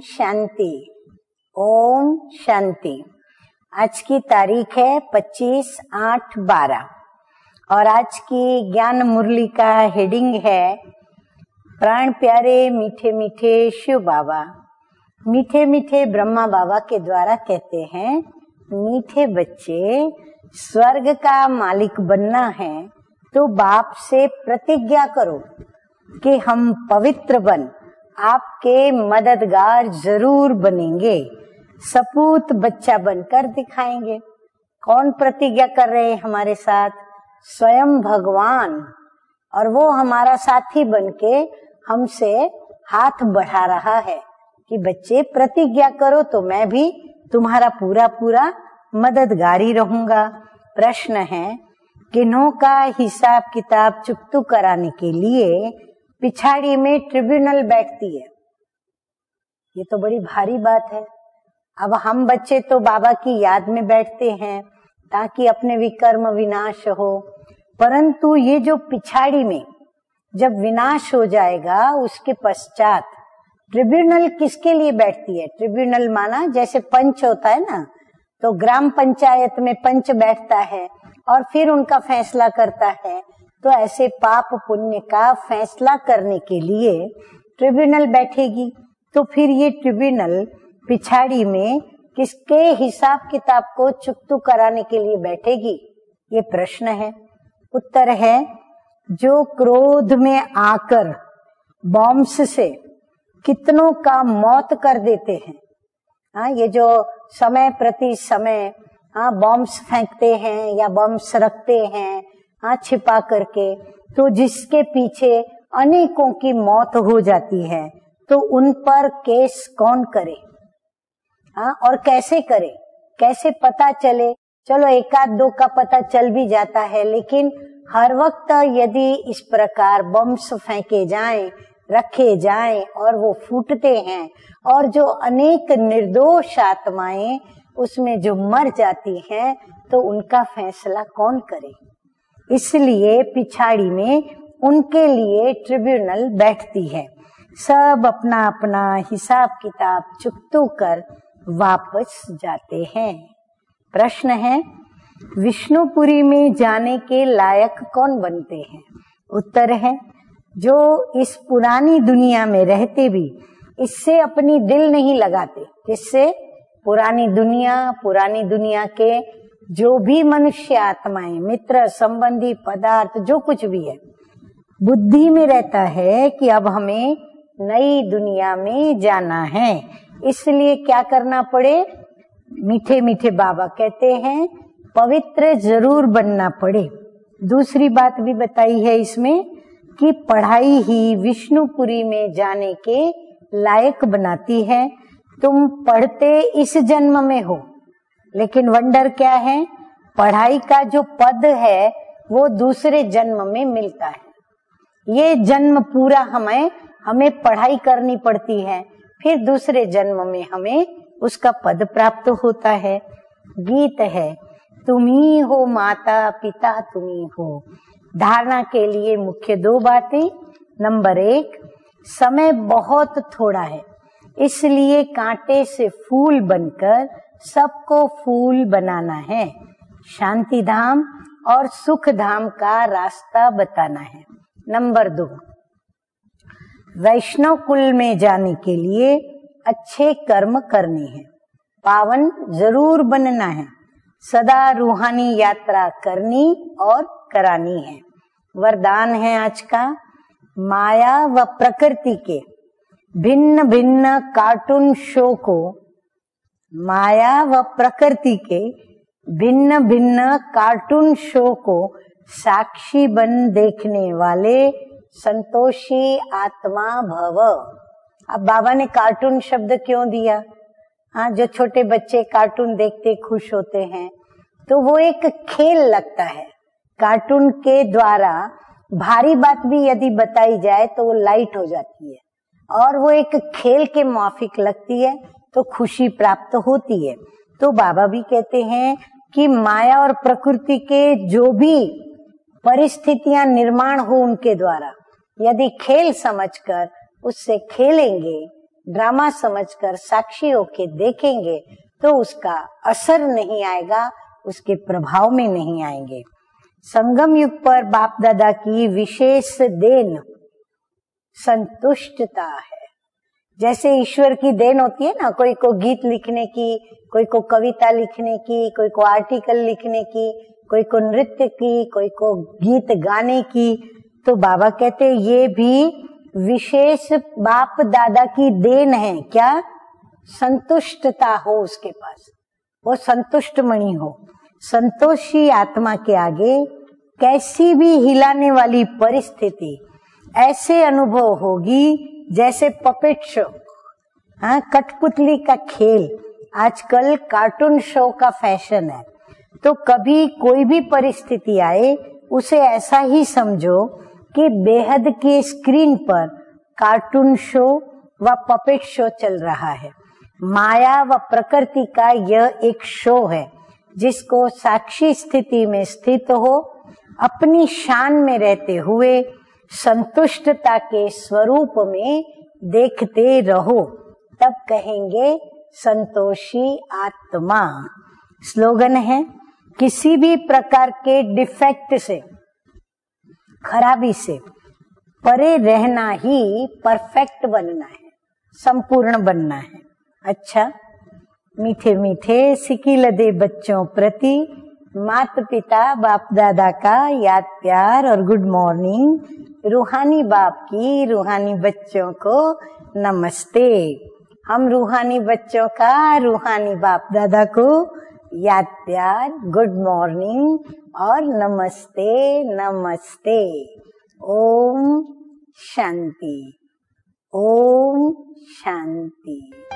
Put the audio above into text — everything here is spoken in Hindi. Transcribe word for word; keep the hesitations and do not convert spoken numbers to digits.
शांति। ओम शांति। आज की तारीख है पच्चीस आठ बारह और आज की ज्ञान मुरली का हेडिंग है प्राण प्यारे मीठे मीठे शिव बाबा। मीठे मीठे ब्रह्मा बाबा के द्वारा कहते हैं, मीठे बच्चे, स्वर्ग का मालिक बनना है तो बाप से प्रतिज्ञा करो कि हम पवित्र बन आपके मददगार जरूर बनेंगे, सपूत बच्चा बनकर दिखाएंगे। कौन प्रतिज्ञा कर रहे हैं हमारे साथ? स्वयं भगवान। और वो हमारा साथी बनके हमसे हाथ बढ़ा रहा है कि बच्चे प्रतिज्ञा करो तो मैं भी तुम्हारा पूरा पूरा मददगारी रहूंगा। प्रश्न है, किन्हों का हिसाब किताब चुकतू कराने के लिए पिछाड़ी में ट्रिब्यूनल बैठती है? ये तो बड़ी भारी बात है। अब हम बच्चे तो बाबा की याद में बैठते हैं ताकि अपने विकर्म विनाश हो, परंतु ये जो पिछाड़ी में जब विनाश हो जाएगा उसके पश्चात ट्रिब्यूनल किसके लिए बैठती है? ट्रिब्यूनल माना जैसे पंच होता है ना, तो ग्राम पंचायत में पंच बैठता है और फिर उनका फैसला करता है। तो ऐसे पाप पुण्य का फैसला करने के लिए ट्रिब्यूनल बैठेगी। तो फिर ये ट्रिब्यूनल पिछाड़ी में किसके हिसाब किताब को चुकतू कराने के लिए बैठेगी? ये प्रश्न है। उत्तर है, जो क्रोध में आकर बॉम्ब्स से कितनों का मौत कर देते हैं। हाँ, ये जो समय प्रति समय हाँ बॉम्ब्स फेंकते हैं या बॉम्ब्स रखते हैं हाँ छिपा करके, तो जिसके पीछे अनेकों की मौत हो जाती है, तो उन पर केस कौन करे? हाँ, और कैसे करे, कैसे पता चले? चलो एकाध दो का पता चल भी जाता है, लेकिन हर वक्त यदि इस प्रकार बम्स फेंके जाएं, रखे जाएं और वो फूटते हैं और जो अनेक निर्दोष आत्माएं उसमें जो मर जाती हैं, तो उनका फैसला कौन करे? इसलिए पिछाड़ी में उनके लिए ट्रिब्यूनल बैठती है। सब अपना अपना हिसाब किताब चुकतू कर वापस जाते हैं। प्रश्न है, विष्णुपुरी में जाने के लायक कौन बनते हैं? उत्तर है, जो इस पुरानी दुनिया में रहते भी इससे अपनी दिल नहीं लगाते। किससे? पुरानी दुनिया, पुरानी दुनिया के जो भी मनुष्य आत्माएं, मित्र, संबंधी, पदार्थ, जो कुछ भी है, बुद्धि में रहता है कि अब हमें नई दुनिया में जाना है। इसलिए क्या करना पड़े? मीठे मीठे बाबा कहते हैं, पवित्र जरूर बनना पड़े। दूसरी बात भी बताई है इसमें कि पढ़ाई ही विष्णुपुरी में जाने के लायक बनाती है। तुम पढ़ते इस जन्म में हो, लेकिन वंडर क्या है? पढ़ाई का जो पद है वो दूसरे जन्म में मिलता है। ये जन्म पूरा हमें हमें पढ़ाई करनी पड़ती है, फिर दूसरे जन्म में हमें उसका पद प्राप्त होता है। गीत है, तुम्ही हो माता पिता तुम्ही हो। धारणा के लिए मुख्य दो बातें। नंबर एक, समय बहुत थोड़ा है, इसलिए कांटे से फूल बनकर सबको फूल बनाना है। शांति धाम और सुख धाम का रास्ता बताना है। नंबर दो, वैष्णव कुल में जाने के लिए अच्छे कर्म करने हैं, पावन जरूर बनना है, सदा रूहानी यात्रा करनी और करानी है। वरदान है आज का, माया व प्रकृति के भिन्न भिन्न कार्टून शो को, माया व प्रकृति के भिन्न भिन्न कार्टून शो को साक्षी बन देखने वाले संतोषी आत्मा भव। अब बाबा ने कार्टून शब्द क्यों दिया? हाँ, जो छोटे बच्चे कार्टून देखते खुश होते हैं, तो वो एक खेल लगता है। कार्टून के द्वारा भारी बात भी यदि बताई जाए तो वो लाइट हो जाती है और वो एक खेल के माफिक लगती है, तो खुशी प्राप्त होती है। तो बाबा भी कहते हैं कि माया और प्रकृति के जो भी परिस्थितियां निर्माण हो उनके द्वारा यदि खेल समझकर उससे खेलेंगे ड्रामा समझकर साक्षी होके देखेंगे तो उसका असर नहीं आएगा, उसके प्रभाव में नहीं आएंगे। संगम युग पर बाप दादा की विशेष देन संतुष्टता है। जैसे ईश्वर की देन होती है ना, कोई को गीत लिखने की, कोई को कविता लिखने की, कोई को आर्टिकल लिखने की, कोई को नृत्य की, कोई को गीत गाने की, तो बाबा कहते हैं ये भी विशेष बाप दादा की देन है। क्या? संतुष्टता हो उसके पास, वो संतुष्ट मणि हो। संतोषी आत्मा के आगे कैसी भी हिलाने वाली परिस्थिति ऐसे अनुभव होगी जैसे पपेट शो, हाँ, कठपुतली का खेल। आजकल कार्टून शो का फैशन है, तो कभी कोई भी परिस्थिति आए उसे ऐसा ही समझो कि बेहद की स्क्रीन पर कार्टून शो व पपेट शो चल रहा है। माया व प्रकृति का यह एक शो है जिसको साक्षी स्थिति में स्थित हो, अपनी शान में रहते हुए संतुष्टता के स्वरूप में देखते रहो, तब कहेंगे संतोषी आत्मा। स्लोगन है, किसी भी प्रकार के डिफेक्ट से, खराबी से परे रहना ही परफेक्ट बनना है, संपूर्ण बनना है। अच्छा, मीठे मीठे सिकिलदे बच्चों प्रति माता पिता बाप दादा का याद प्यार और गुड मॉर्निंग। रूहानी बाप की रूहानी बच्चों को नमस्ते। हम रूहानी बच्चों का रूहानी बाप दादा को याद प्यार, गुड मॉर्निंग और नमस्ते नमस्ते। ओम शांति, ओम शांति।